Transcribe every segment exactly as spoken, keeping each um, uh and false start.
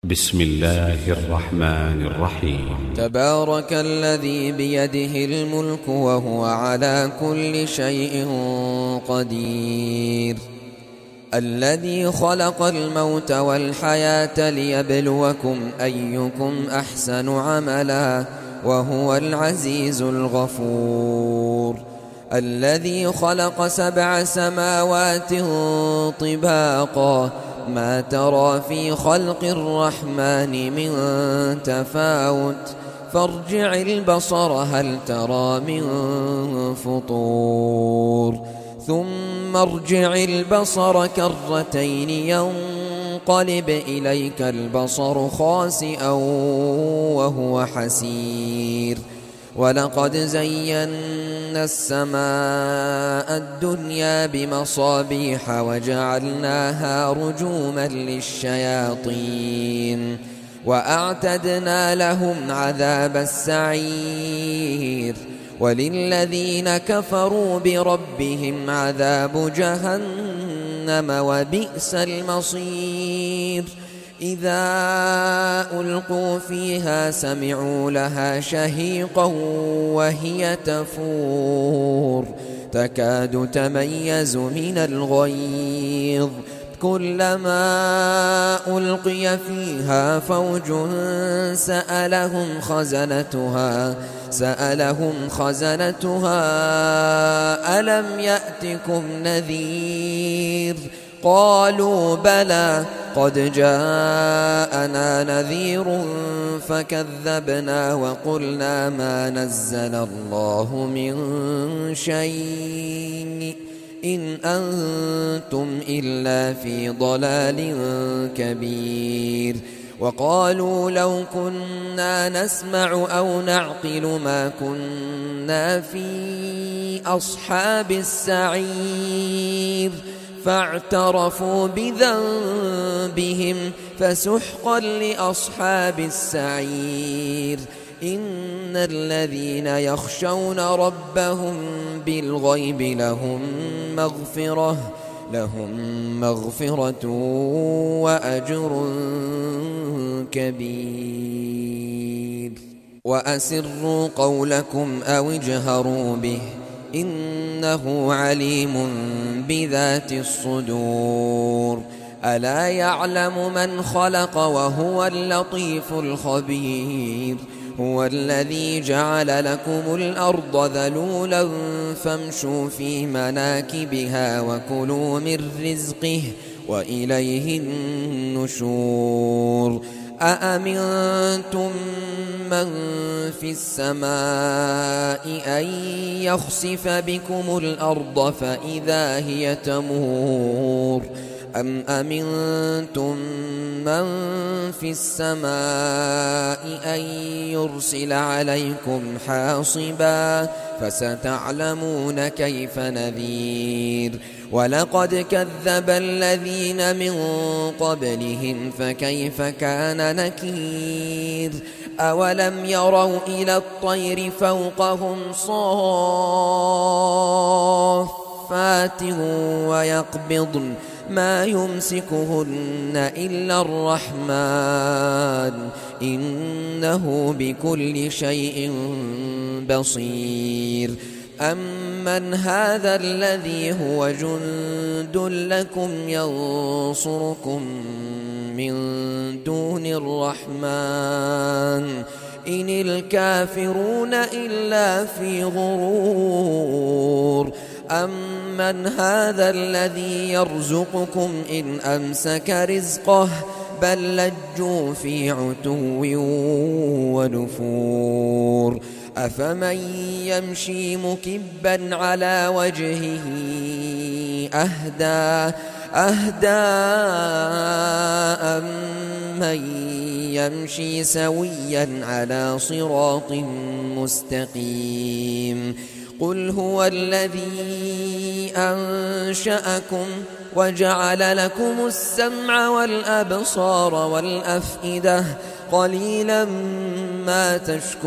بسم الله الرحمن الرحيم. تبارك الذي بيده الملك وهو على كل شيء قدير، الذي خلق الموت والحياة ليبلوكم أيكم أحسن عملا وهو العزيز الغفور، الذي خلق سبع سماوات طباقا ما ترى في خلق الرحمن من تفاوت فارجع البصر هل ترى من فطور ثم ارجع البصر كرتين ينقلب إليك البصر خاسئا وهو حسير، ولقد زينا السماء الدنيا بمصابيح وجعلناها رجوما للشياطين وأعتدنا لهم عذاب السعير، وللذين كفروا بربهم عذاب جهنم وبئس المصير. إذا ألقوا فيها سمعوا لها شهيقا وهي تفور تكاد تميز من الغيظ، كلما ألقي فيها فوج سألهم خزنتها سألهم خزنتها ألم يأتكم نذير قالوا بلى قد جاءنا نذير فكذبنا وقلنا ما نزل الله من شيء إن أنتم إلا في ضلال كبير. وقالوا لو كنا نسمع أو نعقل ما كنا في أصحاب السعير فاعترفوا بذنبهم فسحقا لأصحاب السعير. إن الذين يخشون ربهم بالغيب لهم مغفرة لهم مغفرة وأجر كبير. وأسروا قولكم أو اجهروا به إنه عليم بذات الصدور. ألا يعلم من خلق وهو اللطيف الخبير. هو الذي جعل لكم الأرض ذلولا فامشوا في مناكبها وكلوا من رزقه وإليه النشور. أأمنتم من في السماء أن يخسف بكم الأرض فإذا هي تمور أم أمنتم من في السماء أن يرسل عليكم حاصبا فستعلمون كيف نذير. ولقد كذب الذين من قبلهم فكيف كان نكير. أولم يروا إلى الطير فوقهم صافات ويقبضن ما يمسكهن إلا الرحمن إنه بكل شيء بصير. أمن هذا الذي هو جند لكم ينصركم من دون الرحمن إن الكافرون إلا في غرور. أمن هذا الذي يرزقكم إن أمسك رزقه بل لجوا في عتو ونفور. أفمن يمشي مكبا على وجهه أهدى أهدى أمن يمشي سويا على صراط مستقيم. قل هو الذي أنشأكم وجعل لكم السمع والأبصار والأفئدة قليلا ما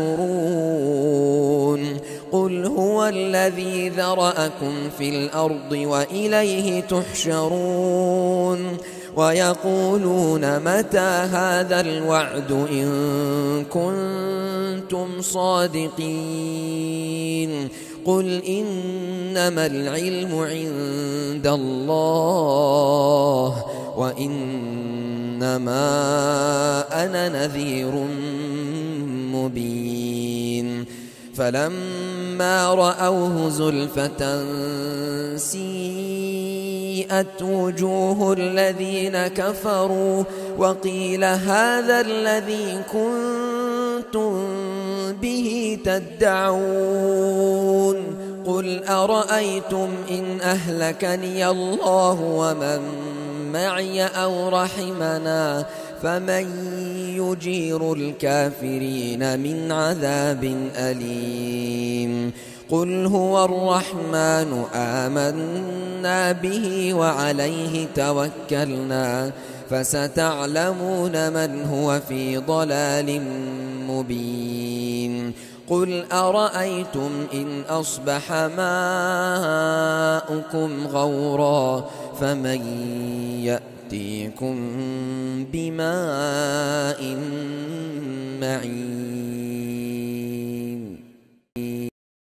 تشكرون. قل هو الذي ذرأكم في الأرض وإليه تحشرون. ويقولون متى هذا الوعد إن كنتم صادقين قل إنما العلم عند الله وإنما أنا نذير مبين فلما رأوه زلفة سيئت وجوه الذين كفروا وقيل هذا الذي كنتم به تدعون قل أرأيتم إن أهلكني الله ومن معي أو رحمنا فمن يجير الكافرين من عذاب أليم قل هو الرحمن آمنا به وعليه توكلنا فستعلمون من هو في ضلال مبين قل أرأيتم إن أصبح ماؤكم غورا فمن يأتيكم بماء